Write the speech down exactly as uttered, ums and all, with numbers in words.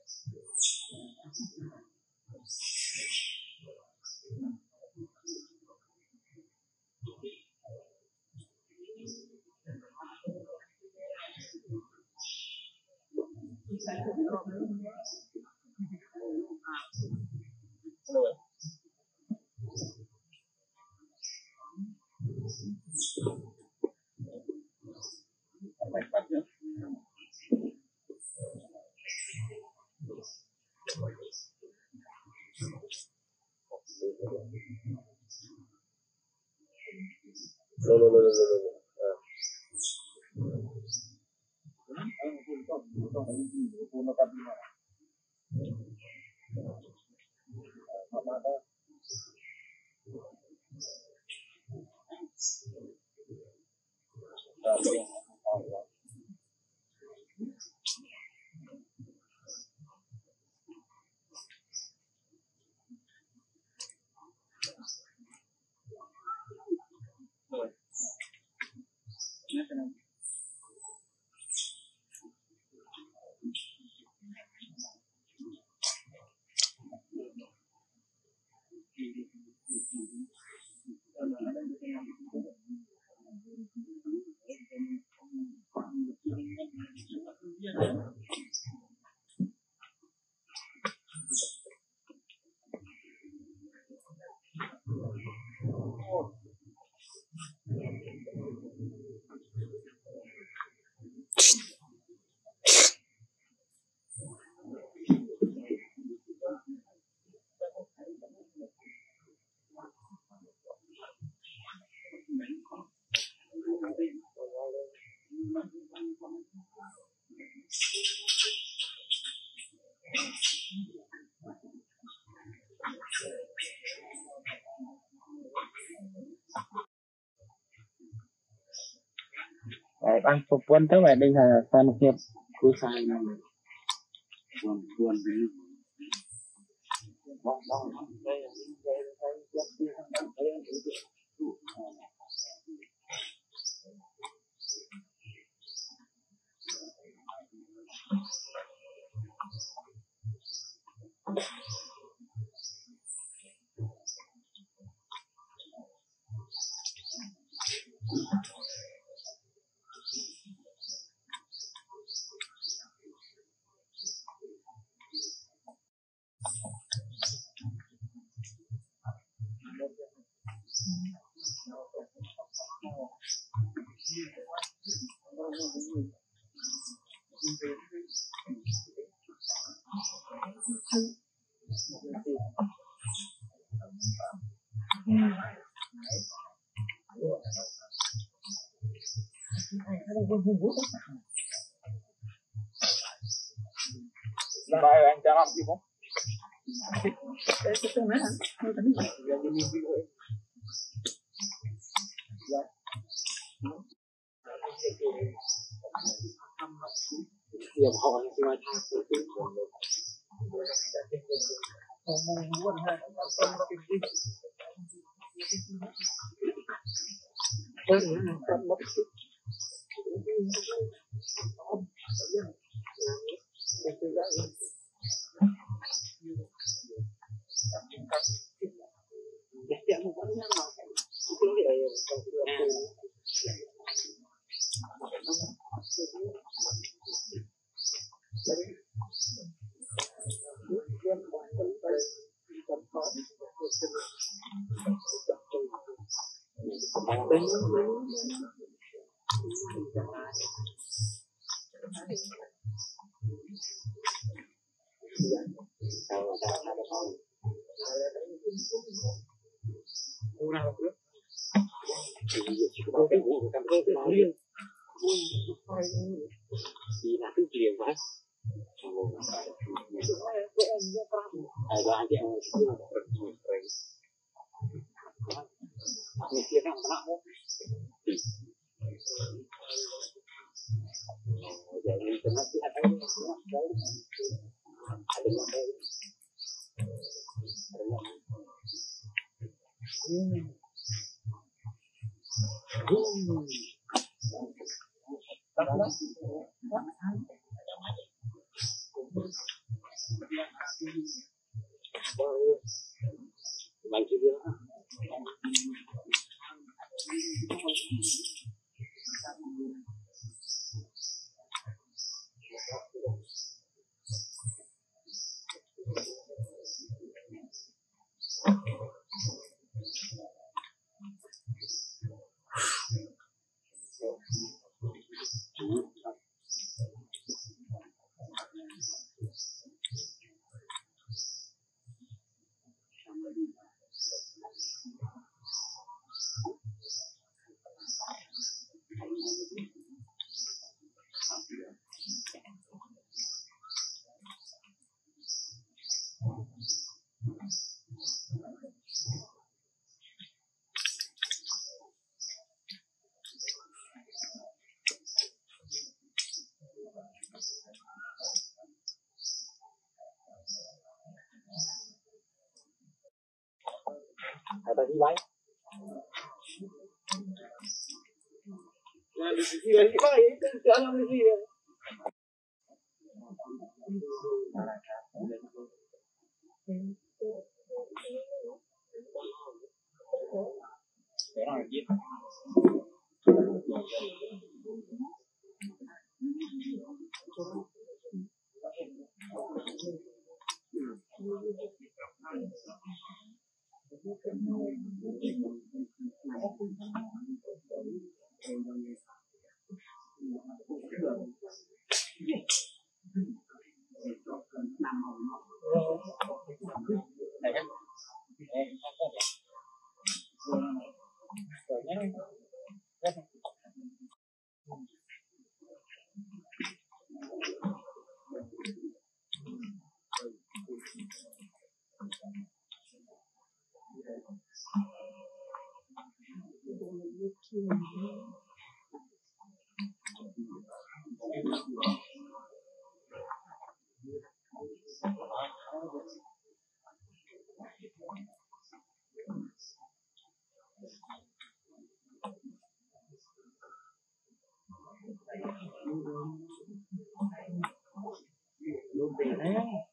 No, no, no, no, no, no. Đấy, bạn phục quân tới vậy đây là toàn hiệp cú sai này buồn buồn Bài anh cho làm gì không? Cái nữa hả? Tôi tính vậy. Điểm họ thì ngoài thang tôi tự còn được. Còn mù quên ha, nó không có tìm đi. Cái nữa là không mất chút. Không, tự nhiên. Tự nhiên. Thì là cái chuyện vậy. Ai đó thì ông cũng là rất nhiều người. Mình kia đang làm không? Giờ mình cần nói chuyện ở đây. Ở đây là đây. Bánh kia nữa. Hai ta đi bay. Là được gì đấy bay, tự làm cái gì đấy. Cái này biết. Luôn về đấy.